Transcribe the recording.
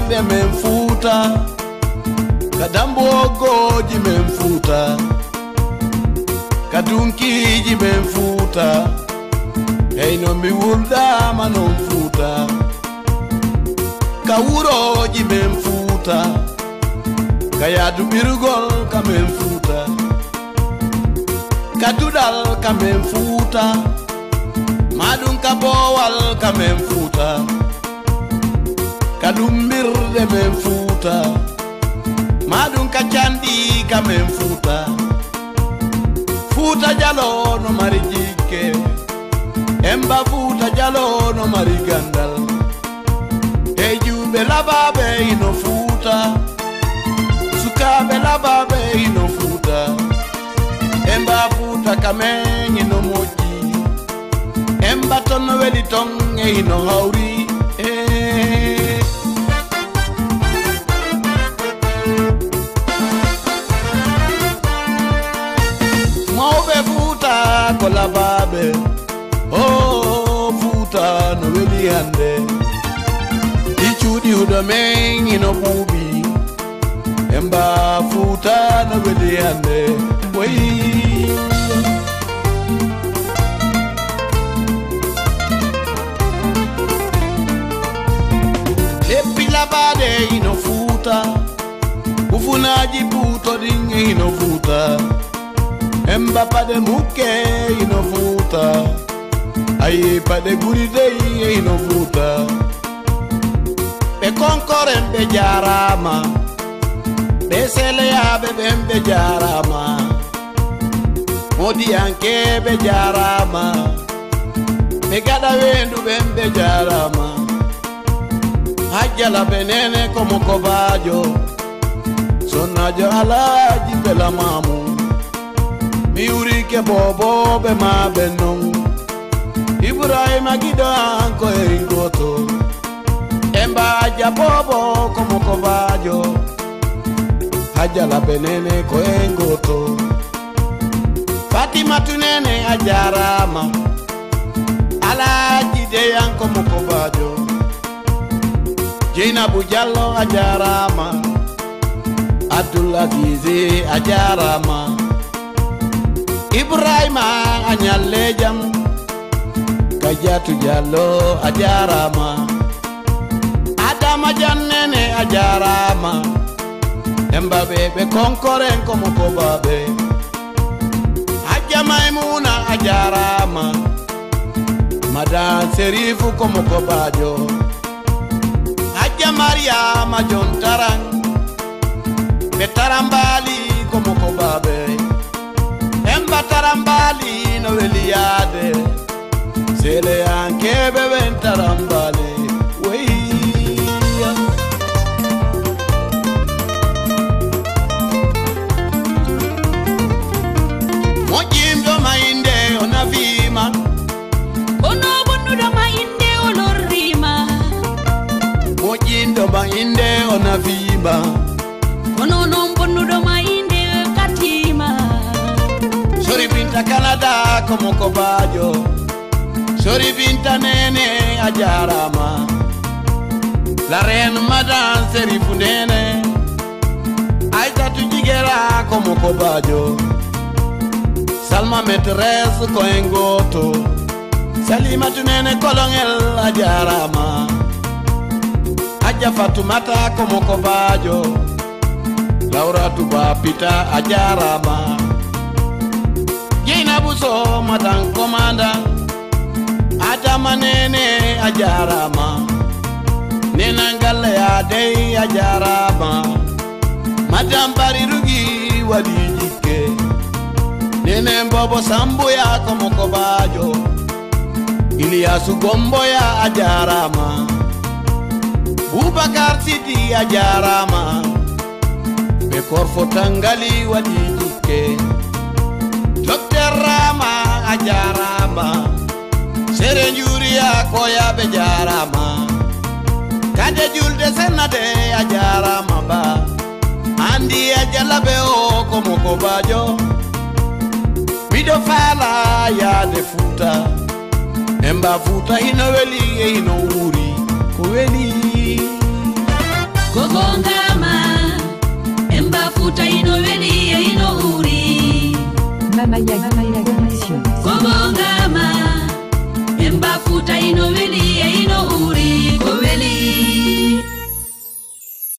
de men futa kadambo goji men futa kadunki ji men futa hey no mi wulda manon futa kawuro ji men futa kayadu birugol kamen futa kadudal kamen futa madun kabowal kamen futa kadumbir de men futa madun kachandi kamen futa futa jalo no mari jike emba futa jalo no mari gandal ejube lababe ino futa sukabe lababe ino futa emba futa kamenyi no moji emba tono weli tonge ino hauri maube futa kola babe oh futa no weli hande ichudi udamenyi no bubi emba futa no weli hande lepila bade ino futa ufunaji puto dinge ino futa emba pade muke ino futa aye pade guride ino futa be konkoren be jarama be sele ya be bembe jarama modi anke be jarama be gada wendu bembe jarama hajjala benene komo kobajo sonajo alaji bela mamu miuri ke bobo be ma benon Ibrahima gido anko eringoto emba aja bobo komo kobajo hajjala benene ko engoto Fatima tunene ajarama alaji de yanko mokobajo Jainabu Jallo ajarama Abdulaziz ajarama Ibrahima anyalejam Kajatu Jallo ajarama Adama Jannene ajarama emba bebe konkoren komo kobabe Haja Maimuna ajarama Madan Serifu komo kobajo Haja Mariama Jontarang Betarambali komo kobabe emba tarambali no weliyade sele anke bebe tarambali Mojimdo mainde onavima Ono bonudo mainde olorima Mojindo mainde onavima Ono non bonudo mainde katima Sori binta Canada como kobajo Sori binta nene ajarama La reine madame Serifu nene Aita tujigera como kobajo Salma maîtresse ko engoto Salima tunene kolongel ajarama Aja Fatumata komo kobajo Laura tuba pita ajarama Jainabu so madang komanda Adama nene ajarama Nena ngale adei ajarama Madam Barirugi wadijike Nene mbobo sambo ya komo kobajo Iliasu gombo ya ajarama Bubakar Sidi ajarama Bekorfo tangali wadijike Dr. Rama ajarama Serenjuri ya koya bejarama Kade julde senade ajarama ba Andi ajalabe o komo kobajo Mido fala ya de futa Emba futa ino weli ino uri Kuweli Ongama Emba futa ino weni ino uri Mama Yaga